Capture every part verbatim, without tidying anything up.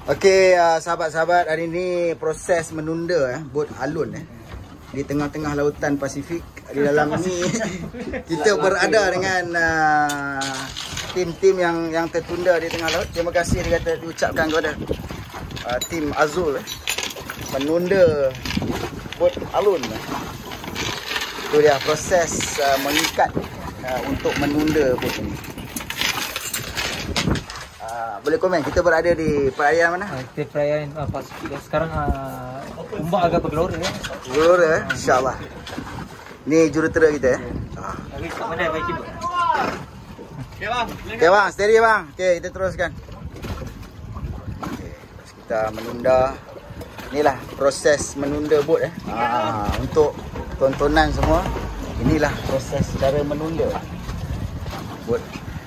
Okey, uh, sahabat-sahabat, hari ni proses menunda eh, bot alun eh di tengah-tengah lautan Pasifik. Di dalam ni kita berada dengan uh, tim-tim yang yang tertunda di tengah laut. Terima kasih dikata diucapkan kepada uh, tim Azul eh, menunda bot alun. Itu dia proses uh, mengikat uh, untuk menunda bot ini. Uh, boleh komen, kita berada di perairan mana? Uh, kita perairan uh, Pasifik. Sekarang uh, ombak agak bergelora ya. Bergelora eh, insya-Allah. Ni jurutera kita ya. Ah. Lagi tak pandai baik kibut. Okey bang. Okey bang, steady bang. Okey, kita teruskan. Okey, kita menunda. Inilah proses menunda bot eh. Ah, untuk tontonan semua. Inilah proses cara menunda bot.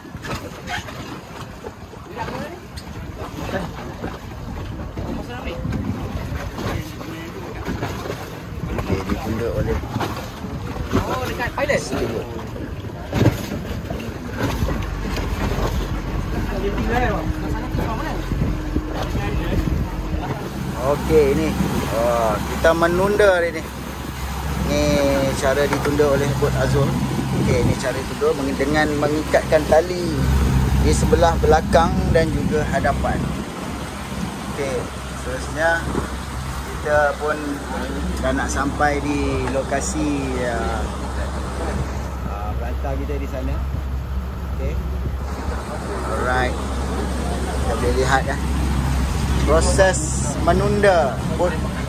Okey, ditunda oleh Oh, dekat pilot. Okey, ini oh, kita menunda hari ni. Ni cara ditunda oleh bot Azul. Okey, ini cara ditunda dengan mengikatkan tali di sebelah belakang dan juga hadapan. Okey, seterusnya kita pun dah nak sampai di lokasi uh, uh, pelantar kita di sana. Okey. Alright. Kita boleh lihat ya. Proses menunda bot